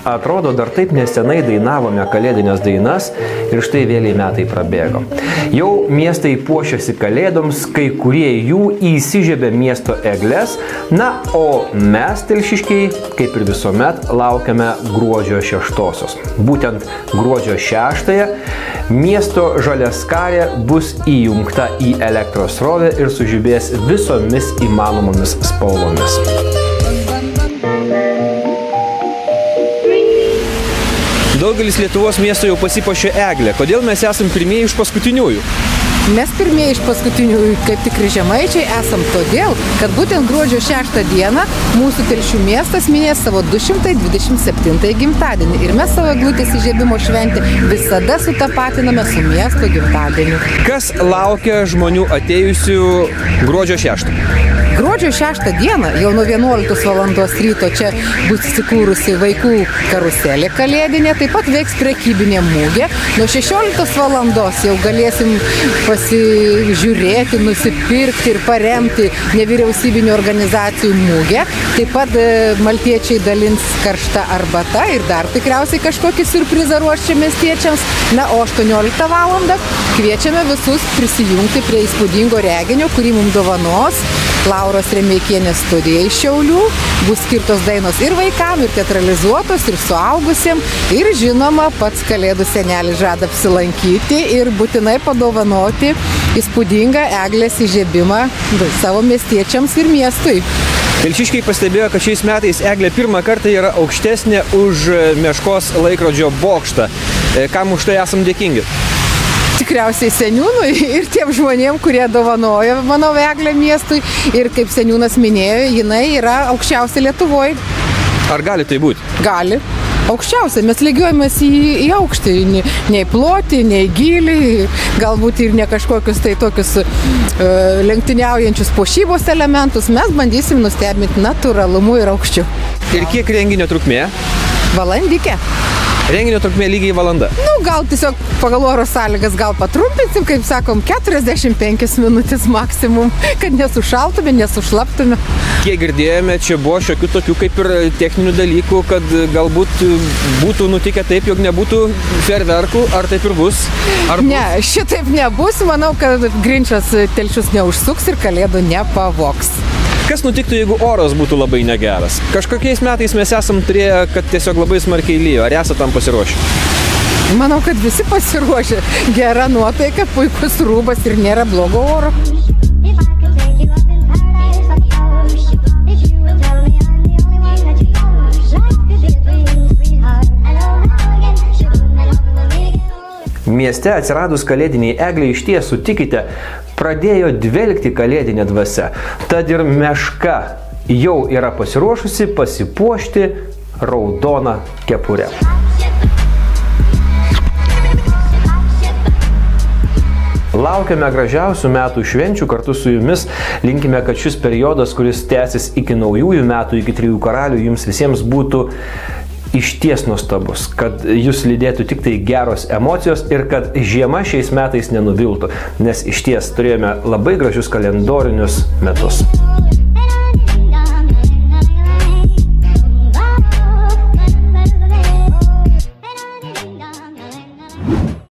Atrodo, dar taip nesenai dainavome kalėdinės dainas ir štai vėliai metai prabėgo. Jau miestai puošiasi kalėdoms, kai kurie jų įsižiebė miesto egles, na, o mes, telšiškiai, kaip ir visuomet, laukiame gruodžio 6-osios. Būtent gruodžio 6-ąją miesto žaliaskarė bus įjungta į elektros srovę ir sužibės visomis įmanomomis spalvomis. Daugelis Lietuvos miestų jau pasipuošė eglę. Kodėl mes esam pirmieji iš paskutiniųjų? Mes pirmieji iš paskutiniųjų, kaip tikri žemaičiai, esam todėl, kad būtent gruodžio 6 dieną mūsų Telšių miestas minės savo 227 gimtadienį. Ir mes savo eglutės įžiebimo šventę visada sutapatiname su miesto gimtadieniu. Kas laukia žmonių atėjusių gruodžio 6? Gruodžio 6 dieną, jau nuo 11 valandos ryto čia bus įsikūrusi vaikų karuselė kalėdinė, taip pat veiks prekybinė mūgė. Nuo 16 valandos jau galėsim pasižiūrėti, nusipirkti ir paremti nevyriausybinių organizacijų mūgę. Taip pat maltiečiai dalins karštą arbatą ir dar tikriausiai kažkokį siurprizą ruošia miestiečiams. Na, o 18 valandą kviečiame visus prisijungti prie įspūdingo reginio, kurį mums dovanos Lauros Remeikienės studija iš Šiaulių. Bus skirtos dainos ir vaikam, ir teatralizuotos, ir suaugusiems. Ir žinoma, pats Kalėdų senelis žada apsilankyti ir būtinai padovanoti įspūdingą eglės įžiebimą savo miestiečiams ir miestui. Telšiškiai pastebėjo, kad šiais metais eglė pirmą kartą yra aukštesnė už Meškos laikrodžio bokštą. Kam už tai esam dėkingi? Tikriausiai seniūnui ir tiem žmonėm, kurie dovanojo, manau, eglę miestui. Ir kaip seniūnas minėjo, jinai yra aukščiausia Lietuvoje. Ar gali tai būti? Gali. Aukščiausia. Mes lygiuojamės į aukštį, nei plotį, nei gylį, galbūt ir ne kažkokius tai tokius lenktyniaujančius puošybos elementus. Mes bandysim nustebinti natūralumu ir aukščiu. Ir kiek renginio trukmė? Valandikė. Renginio trukmė lygiai valanda. Nu, gal tiesiog pagal oro sąlygas gal patrumpinsim, kaip sakom, 45 minutės maksimum, kad nesušaltume, nesušlaptume. Kiek girdėjome, čia buvo šiokių tokių kaip ir techninių dalykų, kad galbūt būtų nutikę taip, jog nebūtų fejerverkų, ar taip ir bus? Ne, šitaip nebus. Manau, kad Grinčas Telšius neužsuks ir Kalėdų nepavogs. Kas nutiktų, jeigu oras būtų labai negeras? Kažkokiais metais mes esam turėję, kad tiesiog labai smarkiai lyjo. Ar esate tam pasiruošę? Manau, kad visi pasiruošę. Gera nuotaika, puikus rūbas ir nėra blogo oro. Mieste atsiradus kalėdiniai eglei išties, sutikite, pradėjo dvelgti kalėdinė dvasia. Tad ir Meška jau yra pasiruošusi pasipuošti raudoną kepurę. Laukiame gražiausių metų švenčių kartu su jumis. Linkime, kad šis periodas, kuris tęsis iki naujųjų metų, iki 3 karalių, jums visiems būtų išties nuostabus, kad jūs lydėtų tik tai geros emocijos ir kad žiema šiais metais nenuviltų, nes išties turėjome labai gražius kalendorinius metus.